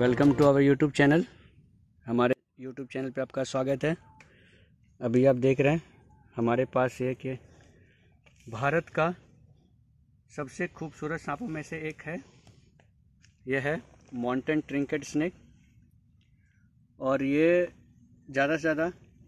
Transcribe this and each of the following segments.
Welcome to our YouTube channel. हमारे YouTube channel पे आपका स्वागत है। अभी आप देख रहे हैं हमारे पास एक ये भारत का सबसे खूबसूरत सांपों में से एक है। यह है माउंटेन ट्रिंकेट स्नेक और ये ज़्यादा से ज़्यादा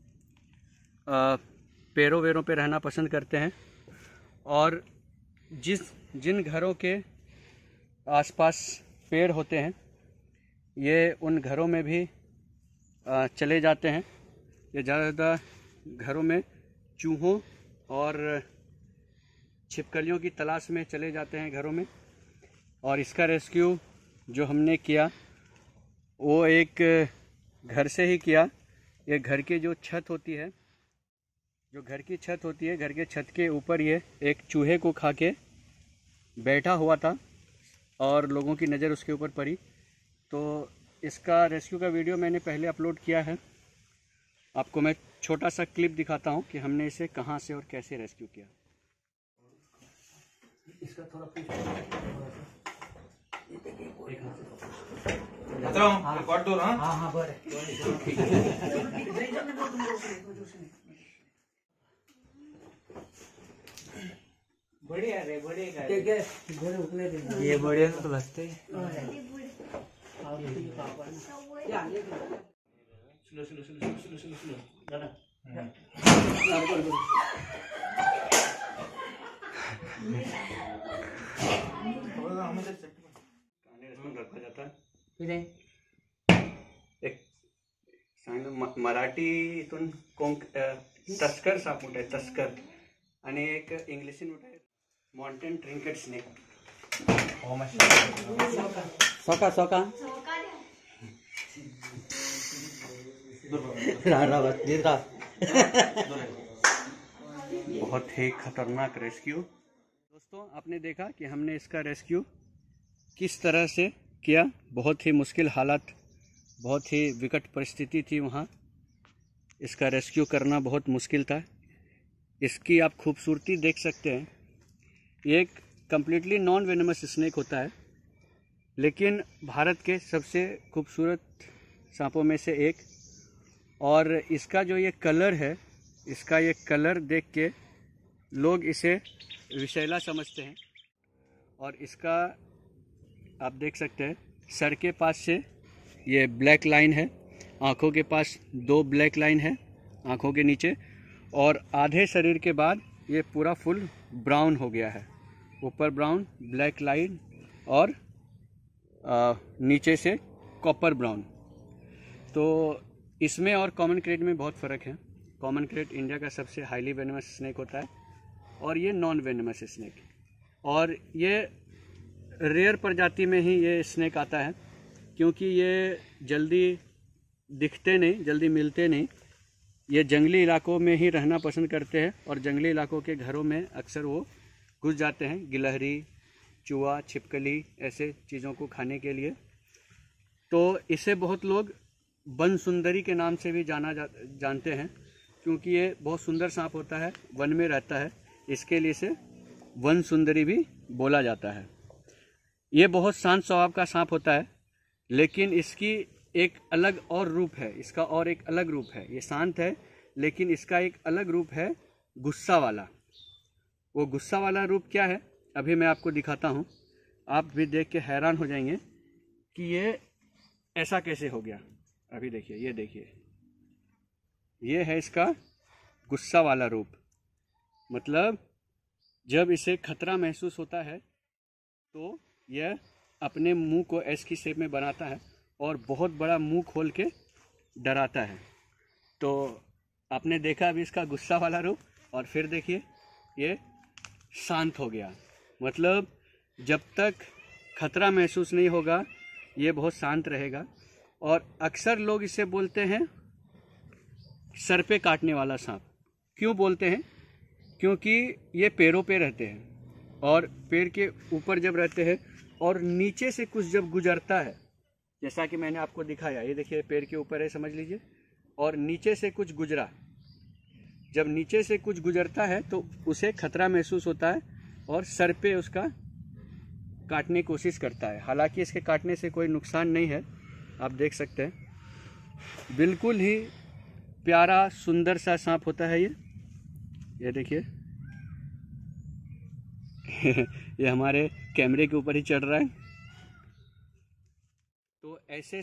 पेड़ों वेरों पे रहना पसंद करते हैं और जिन घरों के आसपास पेड़ होते हैं ये उन घरों में भी चले जाते हैं। ये ज़्यादा घरों में चूहों और छिपकलियों की तलाश में चले जाते हैं घरों में। और इसका रेस्क्यू जो हमने किया वो एक घर से ही किया। ये घर की जो छत होती है, घर के छत के ऊपर ये एक चूहे को खा के बैठा हुआ था और लोगों की नज़र उसके ऊपर पड़ी। तो इसका रेस्क्यू का वीडियो मैंने पहले अपलोड किया है। आपको मैं छोटा सा क्लिप दिखाता हूँ कि हमने इसे कहाँ से और कैसे रेस्क्यू किया। इसका थोड़ा बढ़िया रे, बढ़िया ये बढ़िया तो बसते रखा जाता है। एक मराठीतून तस्कर साप मोठा आहे, तस्कर, आणि एक इंग्लिशीन मोठा आहे माउंटेन ट्रिंकेट स्नेक। सोका सोका बहुत ही खतरनाक रेस्क्यू। दोस्तों आपने देखा कि हमने इसका रेस्क्यू किस तरह से किया। बहुत ही मुश्किल हालात, बहुत ही विकट परिस्थिति थी वहाँ। इसका रेस्क्यू करना बहुत मुश्किल था। इसकी आप खूबसूरती देख सकते हैं। ये एक कम्प्लीटली नॉन वेनमस स्नेक होता है, लेकिन भारत के सबसे खूबसूरत सांपों में से एक। और इसका जो ये कलर है, इसका ये कलर देख के लोग इसे विषैला समझते हैं। और इसका आप देख सकते हैं सर के पास से ये ब्लैक लाइन है, आँखों के पास 2 ब्लैक लाइन है आँखों के नीचे, और आधे शरीर के बाद ये पूरा फुल ब्राउन हो गया है। ऊपर ब्राउन, ब्लैक लाइन और नीचे से कॉपर ब्राउन। तो इसमें और कॉमन क्रेट में बहुत फ़र्क है। कॉमन क्रेट इंडिया का सबसे हाईली वेनमस स्नेक होता है और ये नॉन वेनमस स्नेक। और ये रेयर प्रजाति में ही ये स्नेक आता है, क्योंकि ये जल्दी दिखते नहीं, जल्दी मिलते नहीं। ये जंगली इलाकों में ही रहना पसंद करते हैं और जंगली इलाकों के घरों में अक्सर वो घुस जाते हैं, गिलहरी, चूहा, छिपकली ऐसे चीज़ों को खाने के लिए। तो इसे बहुत लोग वन सुंदरी के नाम से भी जानते हैं, क्योंकि ये बहुत सुंदर सांप होता है, वन में रहता है, इसके लिए इसे वन सुंदरी भी बोला जाता है। ये बहुत शांत स्वभाव का सांप होता है, लेकिन इसकी एक अलग और रूप है, इसका और एक अलग रूप है। ये शांत है, लेकिन इसका एक अलग रूप है गुस्सा वाला। वो गुस्सा वाला रूप क्या है अभी मैं आपको दिखाता हूँ। आप भी देख के हैरान हो जाएंगे कि ये ऐसा कैसे हो गया। अभी देखिए, ये देखिए, ये है इसका गुस्सा वाला रूप। मतलब जब इसे खतरा महसूस होता है तो यह अपने मुंह को एस की शेप में बनाता है और बहुत बड़ा मुंह खोल के डराता है। तो आपने देखा अभी इसका गुस्सा वाला रूप, और फिर देखिए ये शांत हो गया। मतलब जब तक खतरा महसूस नहीं होगा ये बहुत शांत रहेगा। और अक्सर लोग इसे बोलते हैं सर पे काटने वाला सांप। क्यों बोलते हैं? क्योंकि ये पेड़ों पे रहते हैं और पेड़ के ऊपर जब रहते हैं और नीचे से कुछ जब गुजरता है, जैसा कि मैंने आपको दिखाया, ये देखिए पेड़ के ऊपर है, समझ लीजिए, और नीचे से कुछ गुजरा। जब नीचे से कुछ गुजरता है तो उसे खतरा महसूस होता है और सर पे उसका काटने की कोशिश करता है। हालांकि इसके काटने से कोई नुकसान नहीं है, आप देख सकते हैं, बिल्कुल ही प्यारा सुंदर सा सांप होता है ये देखिए। ये हमारे कैमरे के ऊपर ही चढ़ रहा है। तो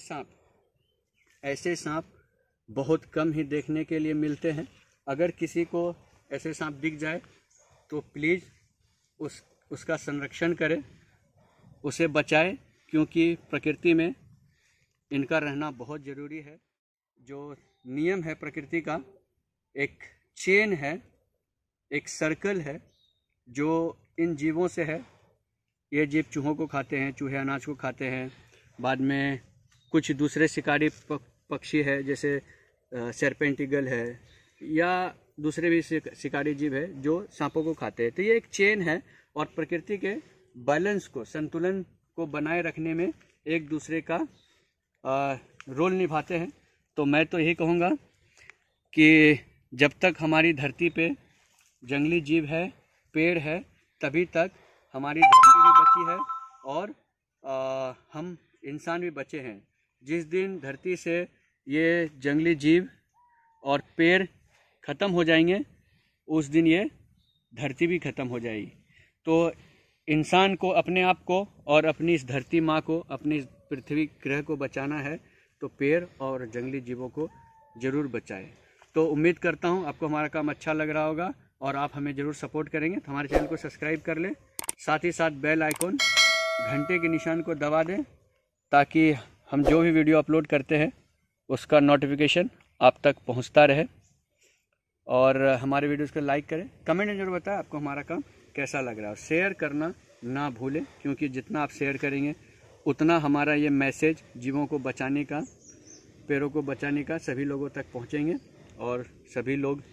ऐसे सांप बहुत कम ही देखने के लिए मिलते हैं। अगर किसी को ऐसे सांप दिख जाए तो प्लीज़ उसका संरक्षण करें, उसे बचाएं, क्योंकि प्रकृति में इनका रहना बहुत ज़रूरी है। जो नियम है प्रकृति का, एक चेन है, एक सर्कल है जो इन जीवों से है। ये जीव चूहों को खाते हैं, चूहे अनाज को खाते हैं, बाद में कुछ दूसरे शिकारी पक्षी है जैसे सर्पेंटिगल है या दूसरे भी शिकारी जीव है जो सांपों को खाते हैं। तो ये एक चेन है और प्रकृति के बैलेंस को, संतुलन को बनाए रखने में एक दूसरे का रोल निभाते हैं। तो मैं तो यही कहूँगा कि जब तक हमारी धरती पे जंगली जीव है, पेड़ है, तभी तक हमारी धरती भी बची है और हम इंसान भी बचे हैं। जिस दिन धरती से ये जंगली जीव और पेड़ ख़त्म हो जाएंगे, उस दिन ये धरती भी ख़त्म हो जाएगी। तो इंसान को अपने आप को और अपनी इस धरती माँ को, अपनी इस पृथ्वी ग्रह को बचाना है, तो पेड़ और जंगली जीवों को ज़रूर बचाएं। तो उम्मीद करता हूँ आपको हमारा काम अच्छा लग रहा होगा और आप हमें ज़रूर सपोर्ट करेंगे। तो हमारे चैनल को सब्सक्राइब कर लें, साथ ही साथ बेल आइकॉन घंटे के निशान को दबा दें, ताकि हम जो भी वीडियो अपलोड करते हैं उसका नोटिफिकेशन आप तक पहुंचता रहे। और हमारे वीडियोस को लाइक करें, कमेंट में जरूर बताएं आपको हमारा काम कैसा लग रहा है। शेयर करना ना भूलें, क्योंकि जितना आप शेयर करेंगे उतना हमारा ये मैसेज जीवों को बचाने का, पेड़ों को बचाने का सभी लोगों तक पहुंचेंगे और सभी लोग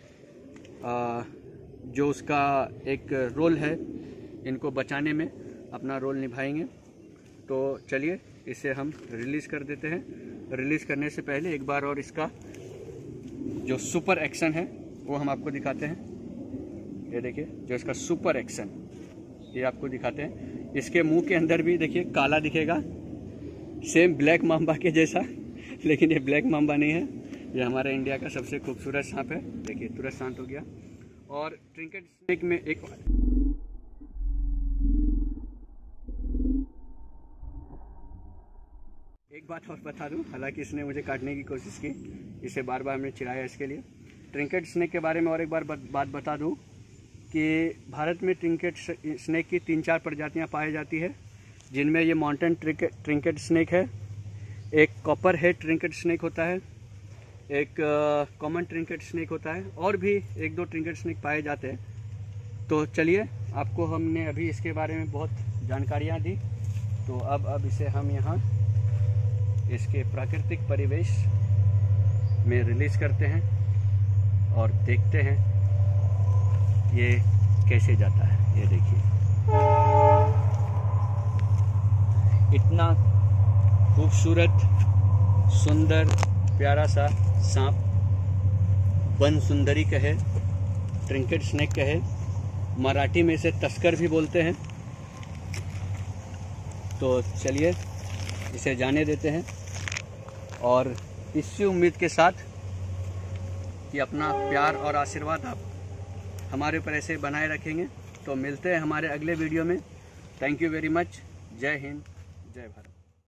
जो उसका एक रोल है इनको बचाने में अपना रोल निभाएंगे। तो चलिए इसे हम रिलीज़ कर देते हैं। रिलीज़ करने से पहले एक बार और इसका जो सुपर एक्शन है वो हम आपको दिखाते हैं। ये देखिए, जो इसका सुपर एक्शन ये आपको दिखाते हैं। इसके मुंह के अंदर भी देखिए काला दिखेगा, सेम ब्लैक माम्बा के जैसा, लेकिन ये ब्लैक माम्बा नहीं है, ये हमारे इंडिया का सबसे खूबसूरत सांप है। देखिए तुरंत शांत हो गया। और ट्रिंकेट स्नेक में एक बात और बता दूं, हालांकि इसने मुझे काटने की कोशिश की, इसे बार बार हमने चिढ़ाया इसके लिए। ट्रिंकेट स्नेक के बारे में और एक बार बात बता दूं कि भारत में ट्रिंकेट स्नेक की 3-4 प्रजातियां पाई जाती है, जिनमें ये माउंटेन ट्रिंकेट स्नेक है, एक कॉपर हेड ट्रिंकेट स्नेक होता है, एक कॉमन ट्रिंकेट स्नेक होता है, और भी 1-2 ट्रिंकेट स्नेक पाए जाते हैं। तो चलिए, आपको हमने अभी इसके बारे में बहुत जानकारियाँ दी, तो अब इसे हम यहाँ इसके प्राकृतिक परिवेश में रिलीज करते हैं और देखते हैं ये कैसे जाता है। ये देखिए, इतना खूबसूरत, सुंदर, प्यारा सा सांप, वन सुंदरी कहे, ट्रिंकेट स्नेक कहे, मराठी में इसे तस्कर भी बोलते हैं। तो चलिए इसे जाने देते हैं और इसी उम्मीद के साथ कि अपना प्यार और आशीर्वाद आप हमारे ऊपर ऐसे बनाए रखेंगे। तो मिलते हैं हमारे अगले वीडियो में। Thank you very much. जय हिंद, जय भारत।